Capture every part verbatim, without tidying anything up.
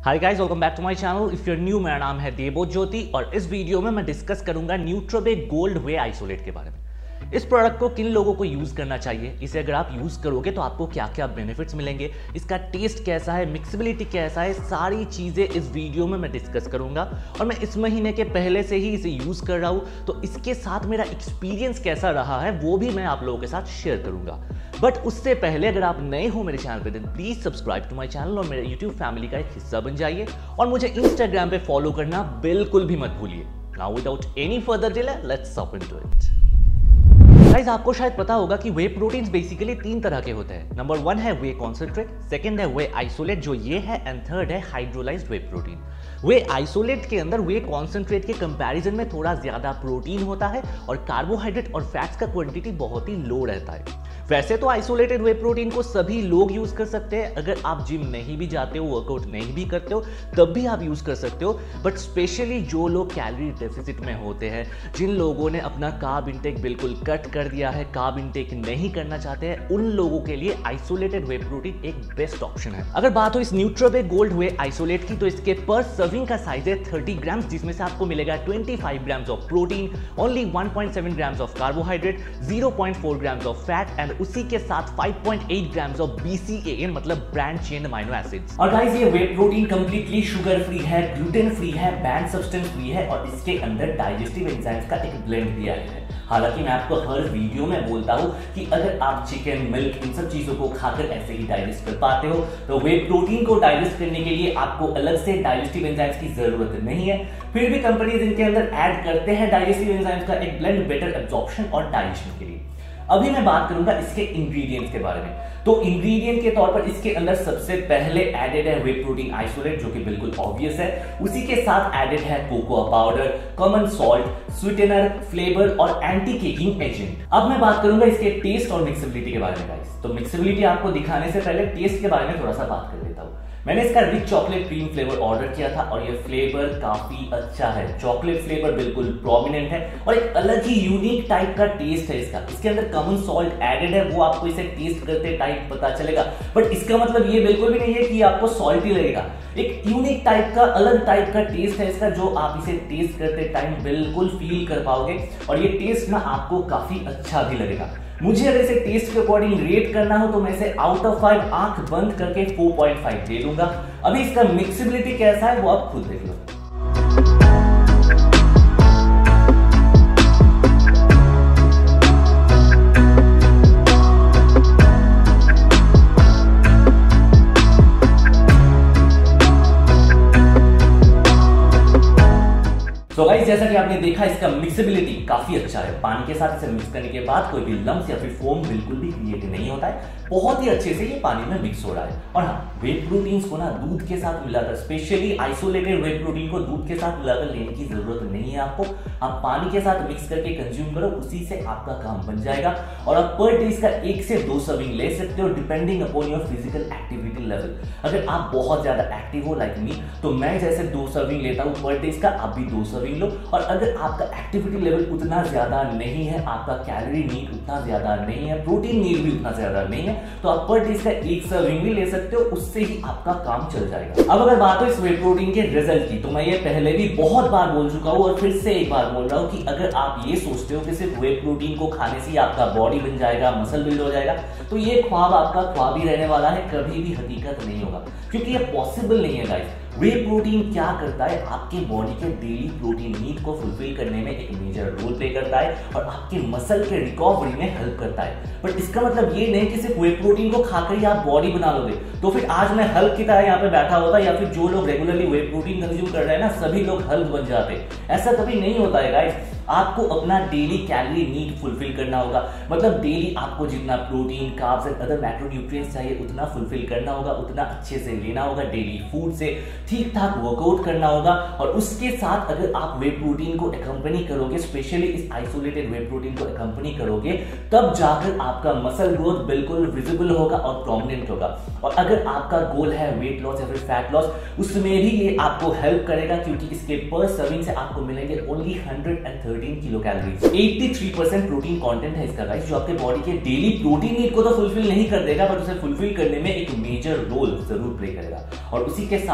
Hi guys, welcome back to my channel. If you're new, मेरा नाम है देवोत ज्योति और इस वीडियो में मैं डिस्कस करूंगा न्यूट्राबे गोल्ड वे आइसोलेट के बारे में। इस प्रोडक्ट को किन लोगों को यूज करना चाहिए, इसे अगर आप यूज करोगे तो आपको क्या क्या बेनिफिट्स मिलेंगे, इसका टेस्ट कैसा है, मिक्सिबिलिटी कैसा है, सारी चीजें इस वीडियो में मैं डिस्कस करूंगा। और मैं इस महीने के पहले से ही इसे यूज कर रहा हूं, तो इसके साथ मेरा एक्सपीरियंस कैसा रहा है वो भी मैं आप लोगों के साथ शेयर करूंगा। बट उससे पहले अगर आप नए हो मेरे चैनल पे, then please subscribe to my channel और मेरे यूट्यूब फैमिली का एक हिस्सा बन जाइए और मुझे इंस्टाग्राम पे फॉलो करना बिल्कुल भी मत भूलिए। Now without any further delay, let's hop into it. Guys, आपको शायद पता होगा कि वे प्रोटीन्स बेसिकली तीन तरह के होते हैं। नंबर वन है वे कॉन्सेंट्रेट, सेकंड है वे आइसोलेट जो ये है, एंड थर्ड है hydrolysed whey protein. Whey isolate के अंदर वे कॉन्सेंट्रेट के कंपैरिजन में थोड़ा ज्यादा प्रोटीन होता है और कार्बोहाइड्रेट और फैट्स का क्वांटिटी बहुत ही लो रहता है। वैसे तो आइसोलेटेड वे प्रोटीन को सभी लोग यूज कर सकते हैं। अगर आप जिम नहीं भी जाते हो, वर्कआउट नहीं भी करते हो, तब भी आप यूज कर सकते हो। बट स्पेशली जो लोग कैलोरी डेफिसिट में होते हैं, जिन लोगों ने अपना कार्ब इंटेक बिल्कुल कट कर दिया है, कार्ब इंटेक नहीं करना चाहते हैं, उन लोगों के लिए आइसोलेटेड वे प्रोटीन एक बेस्ट ऑप्शन है। अगर बात हो इस न्यूट्राबे गोल्ड वे आइसोलेट की, तो इसके पर सर्विंग का साइज है तीस ग्राम्स, जिसमें से आपको मिलेगा पच्चीस grams of protein, only one point seven grams of carbohydrate, zero point four grams of fat and उसी के साथ five point eight grams of B C A N मतलब ब्रांच चेन अमीनो एसिड्स। और गाइस, ये whey protein completely sugar free है, gluten free है, ban substance free है और इसके अंदर डाइजेस्टिव एंजाइम्स का एक ब्लेंड दिया गया है। हालांकि मैं आपको हर वीडियो में बोलता हूं कि अगर आप चिकन, मिल्क, इन सब चीजों को खाकर ऐसे ही डाइजेस्ट कर पाते हो, तो वे प्रोटीन को डाइजेस्ट करने के लिए आपको अलग से डाइजेस्टिव एंजाइम्स की जरूरत नहीं है। फिर भी कंपनीज इनके अंदर ऐड करते हैं डाइजेस्टिव एंजाइम्स का एक ब्लेंड, बेटर एब्जॉर्प्शन और डाइजेशन के लिए। अभी मैं बात करूंगा इसके इंग्रेडिएंट्स के बारे में। तो इंग्रेडिएंट के तौर पर इसके अंदर सबसे पहले एडेड है वे प्रोटीन आइसोलेट, जो कि बिल्कुल ऑब्वियस है। उसी के साथ एडेड है cocoa powder, common salt, sweetener, flavour और एंटी केकिंग एजेंट। अब मैं बात करूंगा इसके टेस्ट और मिक्सिबिलिटी के बारे में गाइस। तो मिक्सिबिलिटी आपको दिखाने से पहले टेस्ट के बारे में थोड़ा सा बात कर लेता हूं। मैंने इसका rich chocolate cream flavour order किया था और ये फ्लेवर काफी अच्छा है। चॉकलेट फ्लेवर बिल्कुल प्रोमिनेंट है और एक अलग ही यूनिक टाइप का टेस्ट है इसका। इसके अंदर कॉमन सॉल्ट एडेड है, वो आपको इसे टेस्ट करते टाइप पता चलेगा, बट इसका मतलब ये बिल्कुल भी नहीं है कि आपको सॉल्टी लगेगा। एक यूनिक टाइप का, अलग टाइप का टेस्ट है इसका, जो आप इसे टेस्ट करते टाइम बिल्कुल फील कर पाओगे और ये टेस्ट ना आपको काफी अच्छा भी लगेगा। मुझे अगर इसे टेस्ट के अकॉर्डिंग रेट करना हो तो मैं इसे आउट ऑफ फाइव आंख बंद करके फोर पॉइंट फाइव दे दूंगा। अभी इसका मिक्सिबिलिटी कैसा है वो आप खुद देख लो। तो गाइस, जैसा कि आपने देखा, इसका मिक्सिबिलिटी काफी अच्छा है। पानी के साथ इसे मिक्स करने के बाद कोई भी लम्स या फिर फोम बिल्कुल भी क्रिएट नहीं होता है। बहुत ही अच्छे से ये पानी में मिक्स हो रहा है। और हाँ, वे प्रोटीन्स को ना दूध के साथ मिलाकर, स्पेशली आइसोलेटेड वे प्रोटीन को दूध के साथ मिलाकर लेने की जरूरत नहीं है आपको। आप पानी के साथ मिक्स करके कंज्यूम करो, उसी से आपका काम बन जाएगा। और आप पर डे इसका एक से दो सर्विंग ले सकते हो, depending upon your physical activity level. अगर आप बहुत ज्यादा एक्टिव हो लाइक मी, तो मैं जैसे दो सर्विंग लेता हूँ पर डे का, आप भी दो सर्विंग लो। और अगर आपका एक्टिविटी लेवल उतना ज्यादा नहीं है, आपका कैलोरी नीड उतना ज्यादा नहीं है, प्रोटीन नीड भी उतना ज्यादा नहीं है, तो आप पर डे का एक सर्विंग भी ले सकते हो, उससे ही आपका काम चल जाएगा। अब अगर बात हो इस वे प्रोटीन के रिजल्ट की, तो मैं ये पहले भी बहुत बार बोल चुका हूं और फिर से एक बार बोल रहा हूं कि अगर आप ये सोचते हो कि सिर्फ वे प्रोटीन को खाने से ही आपका बॉडी बन जाएगा, मसल बिल्ड हो जाएगा, तो ये ख्वाब आपका ख्वाब ही रहने वाला है, कभी भी हकीकत नहीं होगा, क्योंकि ये पॉसिबल नहीं है गाइस। वे प्रोटीन क्या करता है, आपके बॉडी के डेली प्रोटीन नीड को फुलफिल करने में एक मेजर रोल प्ले करता है और आपके मसल के रिकवरी में हेल्प करता है। बट इसका मतलब ये नहीं कि सिर्फ वे प्रोटीन को खाकर ही आप बॉडी बना लोगे। तो फिर आज मैं हल्क की तरह यहाँ पे बैठा होता, या फिर जो लोग रेगुलरली वे प्रोटीन कंज्यूम कर रहे हैं ना, सभी लोग हल्क बन जाते। ऐसा कभी नहीं होता है गाइस। आपको अपना डेली कैलोरी नीड फुलफिल करना होगा, मतलब डेली आपको जितना protein, carbs and other macronutrients चाहिए उतना फुलफिल करना होगा, उतना अच्छे से लेना होगा, डेली फूड से ठीक ठाक वर्कआउट करना होगा। और उसके साथ अगर आप वे प्रोटीन को एकम्पनी करोगे, स्पेशली इस आइसोलेटेड वे प्रोटीन को एकम्पनी करोगे, तब जाकर आपका मसल ग्रोथ बिल्कुल विजिबल होगा और प्रोमिनेंट होगा। और अगर आपका गोल है वेट लॉस या फिर फैट लॉस, उसमें भी ये आपको हेल्प करेगा, क्योंकि इसके पर सर्विंग से आपको मिलेंगे only hundred and thirteen kilo calories. तिरासी परसेंट प्रोटीन कंटेंट है इसका गाइस, जो आपके बॉडी के डेली प्रोटीन नीड को तो फुलफिल नहीं कर देगा, बट उसे फुलफिल करने में एक मेजर रोल जरूर प्ले करेगा। और उसी के साथ आपको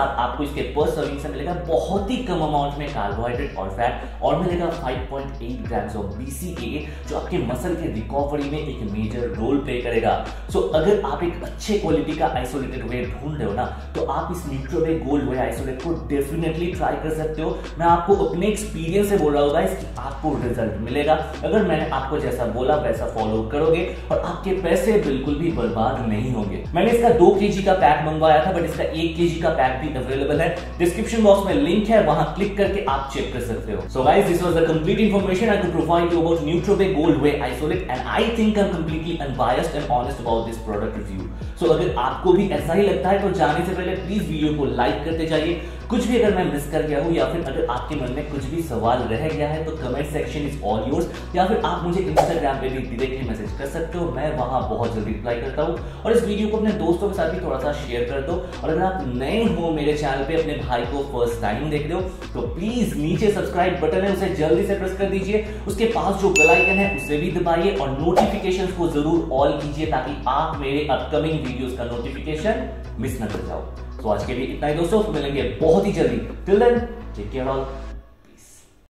आपको इसके पर सर्विंग से मिलेगा बहुत ही कम अमाउंट में कार्बोहाइड्रेट और फैट, और मिलेगा five point eight grams of B C A A, जो आपके मसल के रिकवरी में एक मेजर रोल प्ले करेगा। सो so, अगर आप एक अच्छे क्वालिटी का आइसोलेटेड वे ढूंढ रहे हो ना, तो आप इस न्यूट्राबे गोल्ड वे आइसोलेट को डेफिनेटली ट्राई कर सकते हो। मैं आपको अपने एक्सपीरियंस से बोल रहा हूँ गाइस कि आपको रिजल्ट मिलेगा अगर मैंने आपको जैसा बोला वैसा फॉलो करोगे, और आपके पैसे बिल्कुल भी बर्बाद नहीं होंगे। मैंने इसका दो केजी का पैक मंगवाया था, बट इसका एक केजी का पैक भी अवेलेबल है। डिस्क्रिप्शन बॉक्स में लिंक है, वहां क्लिक करके आप चेक कर सकते हो। So guys, this was the complete information I could provide you about Nutrabay Gold Whey Isolate, and I think I'm completely unbiased and honest about this product review. So अगर आपको भी ऐसा ही लगता है तो जाने से पहले प्लीज वीडियो को लाइक करते जाइए। कुछ भी अगर मैं मिस कर गया हूं, या फिर अगर आपके मन में कुछ भी सवाल रह गया है, तो comment section is all yours, या फिर आप मुझे इंस्टाग्राम पे भी डायरेक्टली मैसेज कर सकते हो। मैं वहां बहुत जल्दी रिप्लाई करता हूं। और इस वीडियो को अपने दोस्तों के साथ भी थोड़ा सा शेयर कर दो। और अगर आप नए हो मेरे चैनल पे, अपने भाई को फर्स्ट टाइम देख रहे हो, तो प्लीज नीचे सब्सक्राइब बटन है, उसे जल्दी से प्रेस कर दीजिए। उसके पास जो बेल आइकन है उसे भी दबाइए, और नोटिफिकेशंस को जरूर ऑल कीजिए, ताकि आप मेरे अपकमिंग वीडियोस का नोटिफिकेशन मिस न कर जाओ। तो आज के लिए इतना ही दोस्तों, मिलेंगे बहुत ही जल्दी। Till then take care all.